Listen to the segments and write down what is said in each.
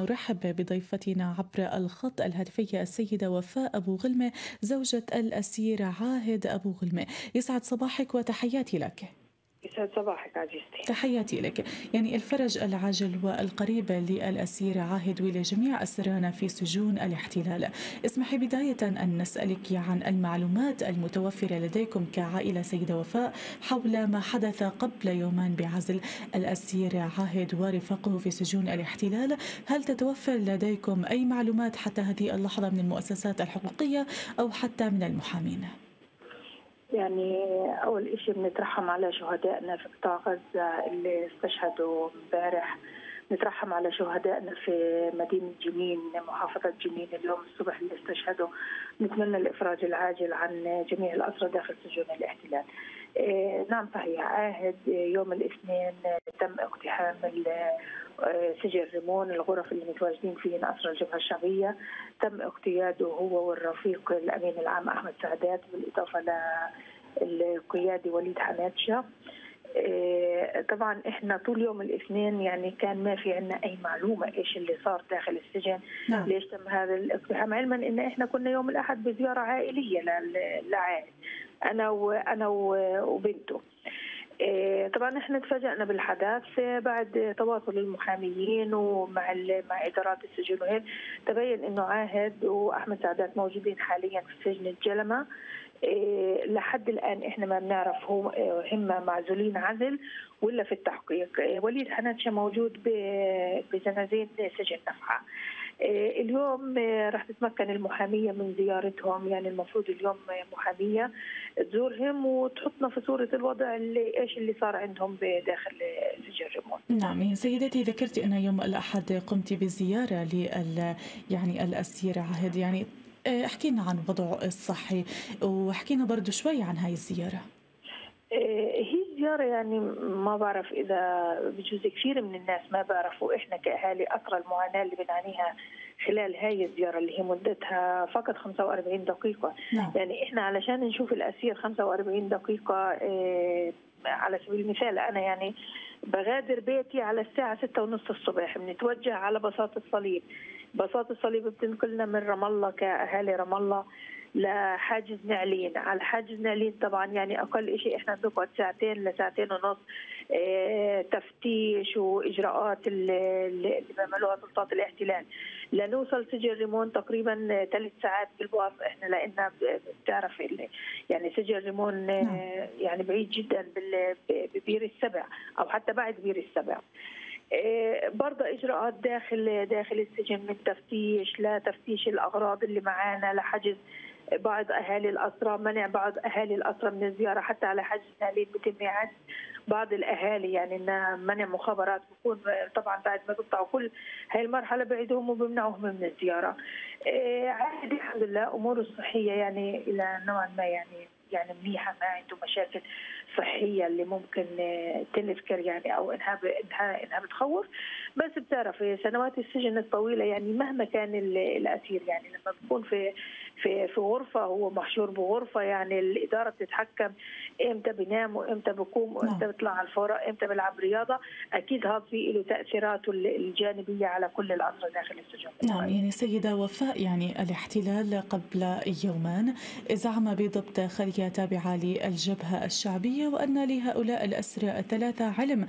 نرحب بضيفتنا عبر الخط الهاتفي السيدة وفاء أبو غلمة زوجة الأسير عاهد أبو غلمة. يسعد صباحك وتحياتي لك. يسعد صباحك عزيزتي. تحياتي لك. يعني الفرج العاجل والقريب للأسير عاهد ولجميع أسرانا في سجون الاحتلال. اسمحي بداية أن نسألك عن المعلومات المتوفرة لديكم كعائلة سيدة وفاء حول ما حدث قبل يومين بعزل الأسير عاهد ورفاقه في سجون الاحتلال. هل تتوفر لديكم أي معلومات حتى هذه اللحظة من المؤسسات الحقوقية أو حتى من المحامين؟ يعني أول إشي بنترحم على شهدائنا في قطاع غزة اللي استشهدوا امبارح. نترحم على شهدائنا في مدينة جنين محافظة جنين اليوم الصبح اللي استشهدوا. نتمنى الإفراج العاجل عن جميع الأسرى داخل سجون الاحتلال. نعم صحيح، عاهد يوم الاثنين تم اقتحام سجن ريمون، الغرف اللي متواجدين فيها أسرى الجبهة الشعبية. تم اقتياده هو والرفيق الأمين العام أحمد سعدات، بالإضافة للقيادي وليد حناتشة. طبعا احنا طول يوم الاثنين يعني كان ما في عنا اي معلومه ايش اللي صار داخل السجن. نعم. ليش تم هذا الاقتحام، علما ان احنا كنا يوم الاحد بزياره عائليه لعائل انا وبنته. طبعا احنا تفاجأنا بالحدث بعد تواصل المحاميين مع ادارات السجن، وهيك تبين انه عاهد واحمد سعدات موجودين حاليا في سجن الجلمه. لحد الآن إحنا ما بنعرف هم معزولين عزل ولا في التحقيق. وليد حناتشة موجود بزنازين سجن نفحة. اليوم راح تتمكن المحامية من زيارتهم، يعني المفروض اليوم محامية تزورهم وتحطنا في صورة الوضع إيش اللي صار عندهم بداخل سجن ريمون. نعم سيدتي، ذكرت أن يوم الأحد قمت بزيارة يعني الأسير عاهد. يعني احكينا عن وضعه الصحي واحكينا برضو شوي عن هاي الزيارة. هي زيارة يعني ما بعرف إذا بجوز كثير من الناس ما بعرفوا إحنا كأهالي أثر المعاناة اللي بنعانيها خلال هاي الزيارة اللي هي مدتها فقط 45 دقيقة. نعم. يعني إحنا علشان نشوف الأسير 45 دقيقة، على سبيل المثال أنا يعني بغادر بيتي على الساعة 6:30 الصبح، بنتوجه على بساط الصليب. بساط الصليب بتنقلنا من رام الله كأهالي رام الله لحاجز نعلين. على حاجز نعلين طبعا يعني اقل شيء احنا بنقعد ساعتين لساعتين ونص تفتيش واجراءات اللي بيعملوها سلطات الاحتلال. لنوصل سجن ريمون تقريبا 3 ساعات بالباص احنا، لان بتعرف يعني سجن ريمون يعني بعيد جدا ببير السبع او حتى بعد بير السبع. برضه اجراءات داخل السجن من تفتيش لتفتيش الاغراض اللي معانا، لحجز بعض اهالي الاسرى، منع بعض اهالي الاسرى من الزياره، حتى على حجز نهالين بيتم اعاده بعض الاهالي، يعني انها منع مخابرات بكون طبعا بعد ما بيقطعوا كل هاي المرحله بعيدهم وبمنعوهم من الزياره. عادي الحمد لله اموره الصحيه يعني الى نوعا ما يعني منيحه، ما عنده مشاكل صحيه اللي ممكن تنذكر يعني او انها بتخوف. بس بتعرفي سنوات السجن الطويله يعني مهما كان الاسير يعني لما بيكون في غرفه، هو محشور بغرفه، يعني الاداره بتتحكم امتى بينام وامتى بيقوم وامتى بيطلع على الفوره، امتى بيلعب رياضه. اكيد هذا في له تاثيراته الجانبيه على كل الاسرى داخل السجن. نعم يعني سيدة وفاء، يعني الاحتلال قبل يومين زعم بضبط خلية تابعة للجبهة الشعبية وأن لهؤلاء الأسرى الثلاثة علم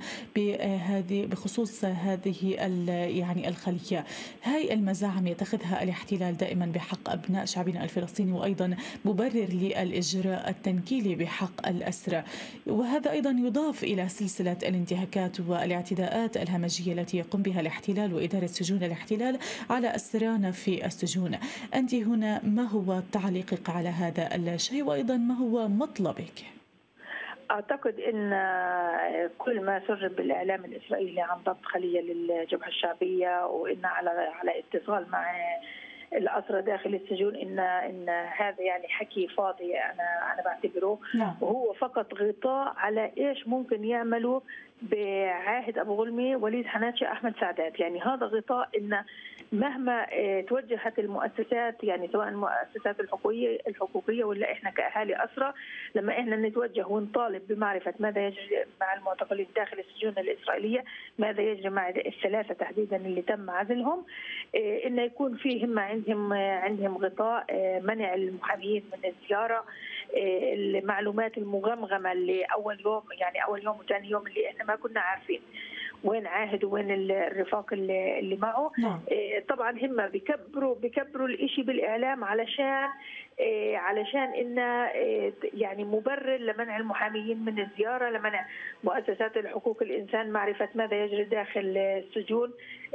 بخصوص هذه يعني الخلية. هاي المزاعم يتخذها الاحتلال دائما بحق أبناء شعبنا الفلسطيني، وأيضا مبرر للإجراء التنكيلي بحق الأسرى، وهذا أيضا يضاف إلى سلسلة الانتهاكات والاعتداءات الهمجية التي يقوم بها الاحتلال وإدارة سجون الاحتلال على أسرانا في السجون. أنت هنا ما هو تعليقك على هذا الشيء، وأيضا ما هو مطلبك؟ أعتقد أن كل ما سرب بالإعلام الإسرائيلي عن ضبط خلية للجبهة الشعبية وإن على اتصال مع الأسرى داخل السجون إن هذا يعني حكي فاضي، أنا بعتبره. وهو فقط غطاء على إيش ممكن يعملوا بعاهد أبو غلمة، وليد حناتشة، أحمد سعدات. يعني هذا غطاء إن مهما توجهت المؤسسات، يعني سواء المؤسسات الحقوقيه ولا احنا كاهالي اسرى، لما احنا نتوجه ونطالب بمعرفه ماذا يجري مع المعتقلين داخل السجون الاسرائيليه، ماذا يجري مع الثلاثه تحديدا اللي تم عزلهم، انه يكون في هم عندهم غطاء منع المحامين من الزياره، المعلومات المغمغمه اللي اول يوم وثاني يوم اللي احنا ما كنا عارفين وين عاهد وين الرفاق اللي معه. نعم. طبعا هم بيكبروا الإشي بالإعلام علشان إنه يعني مبرر لمنع المحاميين من الزيارة، لمنع مؤسسات الحقوق الإنسان معرفة ماذا يجري داخل السجون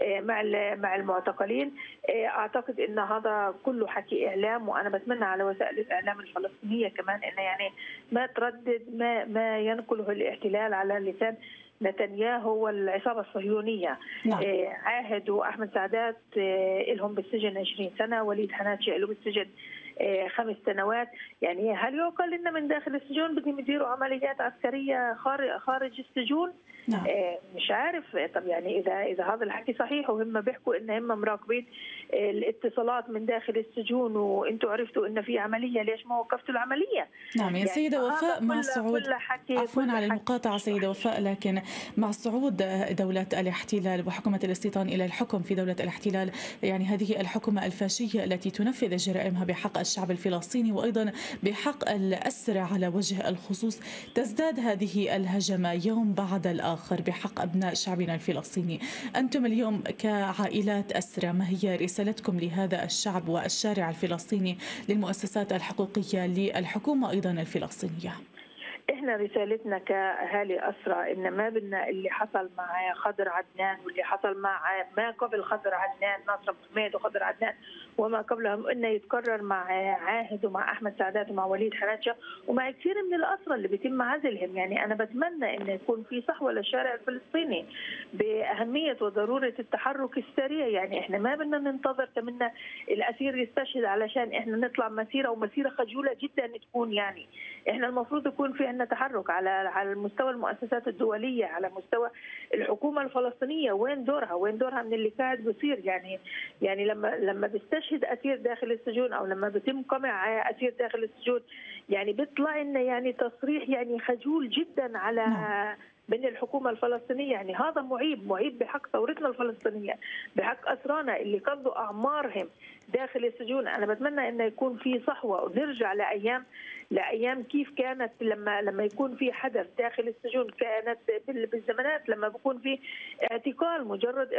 مع المعتقلين. أعتقد إن هذا كله حكي إعلام، وأنا بتمنى على وسائل الإعلام الفلسطينية كمان إنه يعني ما تردد ما ينقله الاحتلال على لسان نتنياهو والعصابة الصهيونية. نعم. عاهد وأحمد سعدات لهم بالسجن 20 سنة، وليد حناتشي له بالسجن 5 سنوات. يعني هل يعقل إن من داخل السجون بدهم يديروا عمليات عسكرية خارج السجون؟ نعم. مش عارف. طب يعني إذا هذا الحكي صحيح وهم بيحكوا إن هم مراقبين الاتصالات من داخل السجون وانتم عرفتوا إن في عملية، ليش ما وقفتوا العملية؟ نعم يا سيدة وفاء، مع صعود عفوا على المقاطعة سيدة وفاء، لكن مع صعود دولة الاحتلال وحكومة الاستيطان إلى الحكم في دولة الاحتلال، يعني هذه الحكومة الفاشية التي تنفذ جرائمها بحق الشعب الفلسطيني وأيضا بحق الأسرى على وجه الخصوص، تزداد هذه الهجمة يوم بعد الآخر بحق أبناء شعبنا الفلسطيني. أنتم اليوم كعائلات أسرى، ما هي رسالتكم لهذا الشعب والشارع الفلسطيني، للمؤسسات الحقوقية، للحكومة أيضا الفلسطينية؟ احنا رسالتنا كاهالي اسرى ان ما بدنا اللي حصل مع خضر عدنان واللي حصل مع ما قبل خضر عدنان، ناصر حميد وخضر عدنان وما قبلهم، انه يتكرر مع عاهد ومع احمد سعدات ومع وليد حناتشة ومع كثير من الاسرى اللي بيتم عزلهم. يعني انا بتمنى انه يكون في صحوه للشارع الفلسطيني باهميه وضروره التحرك السريع. يعني احنا ما بدنا ننتظر تمنا الاسير يستشهد علشان احنا نطلع ومسيره خجوله جدا تكون. يعني احنا المفروض يكون في عندنا تحرك على مستوى المؤسسات الدوليه، على مستوى الحكومه الفلسطينيه. وين دورها من اللي قاعد بيصير؟ يعني لما بيستشهد اسير داخل السجون او لما بيتم قمع اسير داخل السجون، يعني بيطلع لنا يعني تصريح يعني خجول جدا على من الحكومة الفلسطينية. يعني هذا معيب بحق ثورتنا الفلسطينية، بحق أسرانا اللي قضوا أعمارهم داخل السجون. أنا بتمنى إنه يكون في صحوة ونرجع لأيام كيف كانت لما يكون في حدث داخل السجون. كانت بالزمانات لما بيكون في اعتقال، مجرد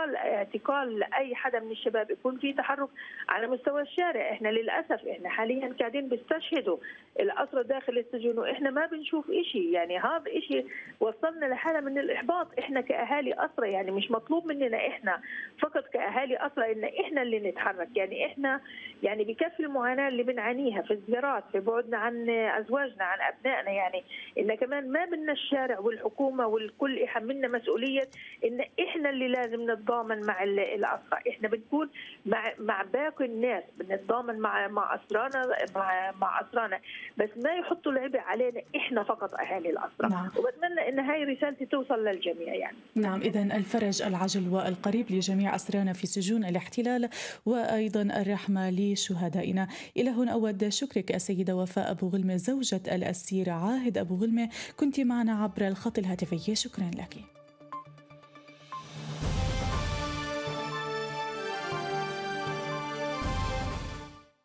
اعتقال أي حدا من الشباب، يكون في تحرك على مستوى الشارع. إحنا للأسف حاليا قاعدين بيستشهدوا الأسرى داخل السجون وإحنا ما بنشوف إشي. يعني هذا إشي وصلنا لحالة من الإحباط إحنا كأهالي أسرى. يعني مش مطلوب مننا إحنا فقط كأهالي أسرى إن إحنا اللي نتحرك. يعني إحنا يعني بكفي المعاناة اللي بنعانيها في الزيارات، في بعدنا عن أزواجنا، عن أبنائنا. يعني إن كمان ما بدنا الشارع والحكومة والكل يحملنا مسؤولية إن إحنا اللي لازم نتضامن مع الأسرى. إحنا بنكون مع باقي الناس، بنتضامن مع أسرانا مع أسرانا، بس ما يحطوا العبء علينا إحنا فقط أهالي الأسرى. نعم. وبتمنى إن هاي رسالتي توصل للجميع. يعني نعم، إذن الفرج العجل والقريب لجميع أسرانا في سجون الاحتلال، وأيضا الرحمة لشهدائنا. إلى هنا أود شكرك السيدة وفاء أبو غلمة، زوجة الأسير عاهد أبو غلمة، كنت معنا عبر الخط الهاتفي. شكرا لك.